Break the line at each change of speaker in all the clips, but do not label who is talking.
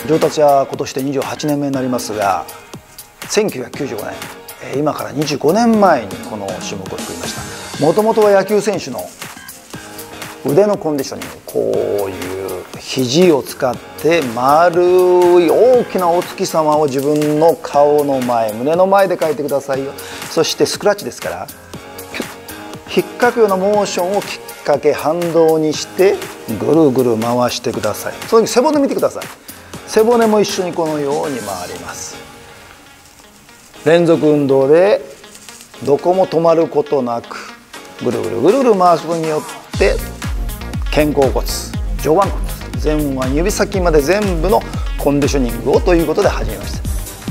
上達は今年で28年目になりますが、1995年、今から25年前にこの種目を作りました。もともとは野球選手の腕のコンディショニング、こういう肘を使って丸い大きなお月様を自分の顔の前、胸の前で描いてくださいよ。そしてスクラッチですから引っかくようなモーションをきっかけ反動にしてぐるぐる回してください。その時背骨見てください。背骨も一緒にこのように回ります。連続運動でどこも止まることなくぐるぐるぐるぐる回すことによって肩甲骨、上腕骨、前腕、指先まで全部のコンディショニングをということで始めました。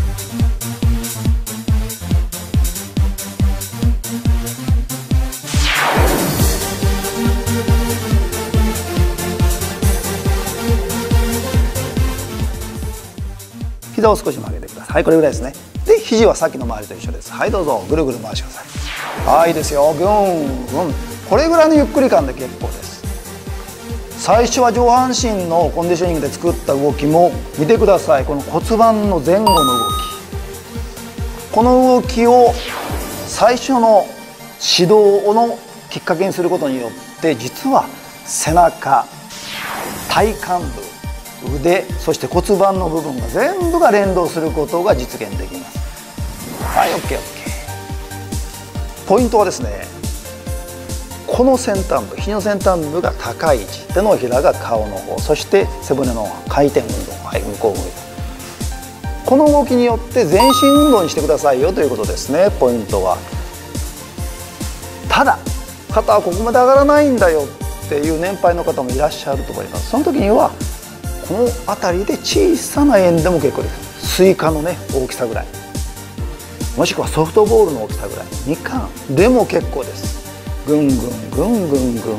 膝を少し曲げてください。はい、これぐらいですね。で、肘はさっきの周りと一緒です。はい、どうぞぐるぐる回してください。はい、いいですよ。ぐんぐん。これぐらいのゆっくり感で結構です。最初は上半身のコンディショニングで作った動きも見てください。この骨盤の前後の動き、この動きを最初の指導のきっかけにすることによって実は背中、体幹部、腕、そして骨盤の部分が全部が連動することが実現できます。はい、 OKOK。 ポイントはですね、この先端部、肘の先端部が高い位置、手のひらが顔の方、そして背骨の回転運動、はい、向こう向いて、この動きによって全身運動にしてくださいよということですね。ポイントは、ただ肩はここまで上がらないんだよっていう年配の方もいらっしゃると思います。その時にはこの辺りで小さな円でも結構です。スイカのね大きさぐらい、もしくはソフトボールの大きさぐらい、みかんでも結構です。ぐんぐんぐんぐんぐんぐん。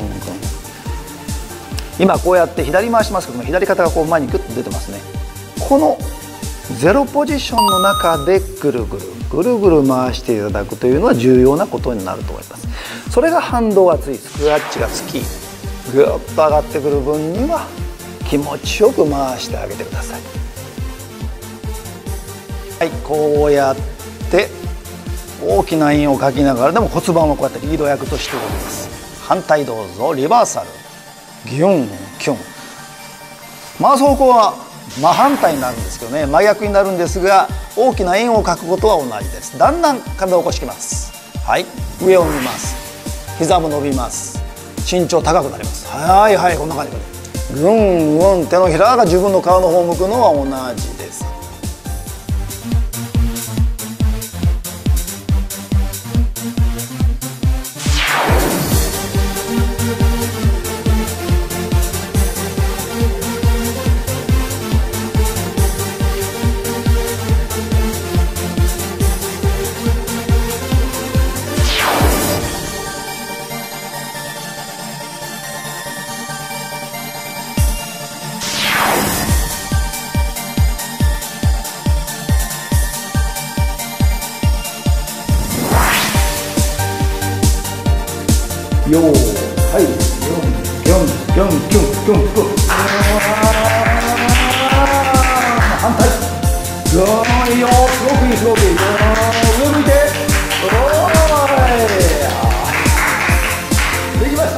今こうやって左回しますけども、左肩がこう前にグッと出てますね。このゼロポジションの中でぐるぐるぐるぐる回していただくというのは重要なことになると思います。それが反動がつい、スクラッチがつき、ぐっと上がってくる分には気持ちよく回してあげてください。はい、こうやって大きな円を描きながらでも骨盤はこうやってリード役として動きます。反対どうぞ。リバーサル、ギュンキュン。回す方向は真反対になるんですけどね、真逆になるんですが、大きな円を描くことは同じです。だんだん体を起こしてきます。はい、上を見ます。膝も伸びます。身長高くなります。はいはい、こんな感じでぐんぐん、手のひらが自分の顔の方を向くのは同じです。よー、はい、ギョンギョンギョンギョンギョンギョン、反対、ギョン、いいよ、すごくいい、すごくいい、上向いて、おーい、できました。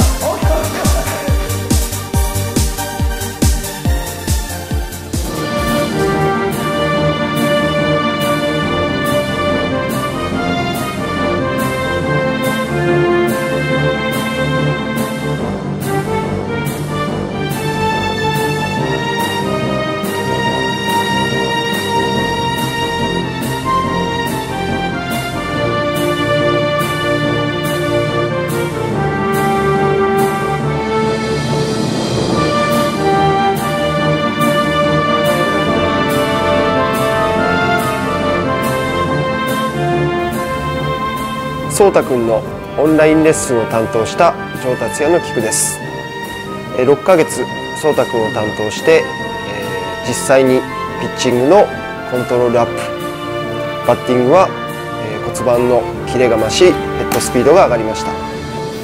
そうたくんのオンラインレッスンを担当した上達也の菊です。6ヶ月そうたくんを担当して、実際にピッチングのコントロールアップ、バッティングは、骨盤のキレが増し、ヘッドスピードが上がりました。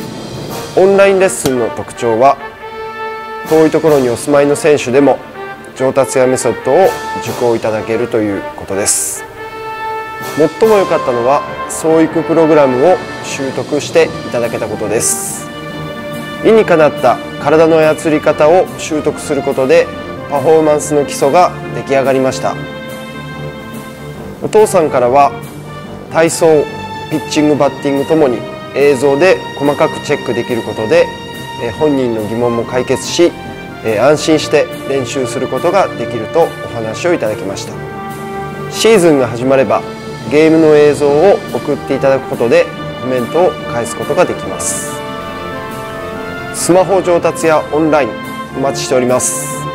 オンラインレッスンの特徴は、遠いところにお住まいの選手でも上達屋メソッドを受講いただけるということです。最も良かったのは創育プログラムを習得していただけたことです。理にかなった体の操り方を習得することでパフォーマンスの基礎が出来上がりました。お父さんからは体操、ピッチング、バッティングともに映像で細かくチェックできることで本人の疑問も解決し安心して練習することができるとお話をいただきました。シーズンが始まればゲームの映像を送っていただくことでコメントを返すことができます。スマホ上達やオンラインお待ちしております。